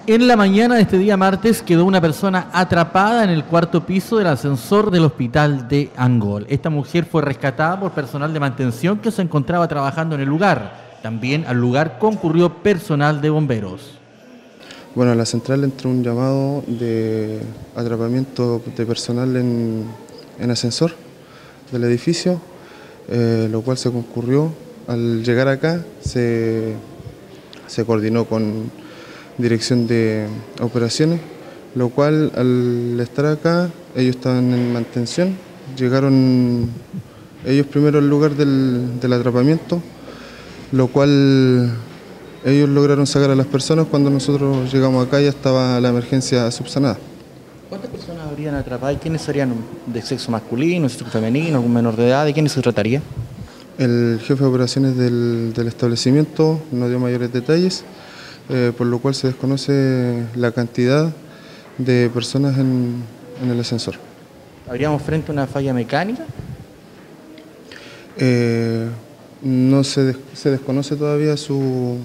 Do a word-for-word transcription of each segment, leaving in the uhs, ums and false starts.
En la mañana de este día martes quedó una persona atrapada en el cuarto piso del ascensor del hospital de Angol. Esta mujer fue rescatada por personal de mantención que se encontraba trabajando en el lugar. También al lugar concurrió personal de bomberos. Bueno, a la central entró un llamado de atrapamiento de personal en, en ascensor del edificio, eh, lo cual se concurrió. Al llegar acá se, se coordinó con Dirección de Operaciones, lo cual al estar acá, ellos estaban en mantención, llegaron ellos primero al lugar del, del atrapamiento, lo cual ellos lograron sacar a las personas. Cuando nosotros llegamos acá ya estaba la emergencia subsanada. ¿Cuántas personas habrían atrapado y quiénes serían de sexo masculino, sexo femenino, algún menor de edad? ¿De quiénes se trataría? El jefe de operaciones del, del establecimiento no dio mayores detalles, eh, por lo cual se desconoce la cantidad de personas en, en el ascensor. ¿Habríamos frente a una falla mecánica? Eh, no se, des, se desconoce todavía su,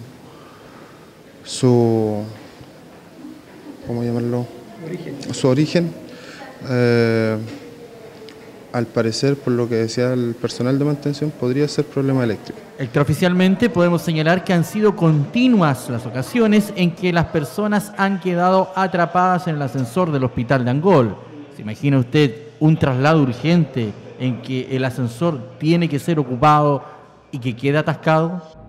su ¿cómo llamarlo? Origen. Su origen. Eh, Al parecer, por lo que decía el personal de mantención, podría ser problema eléctrico. Extraoficialmente podemos señalar que han sido continuas las ocasiones en que las personas han quedado atrapadas en el ascensor del hospital de Angol. ¿Se imagina usted un traslado urgente en que el ascensor tiene que ser ocupado y que queda atascado?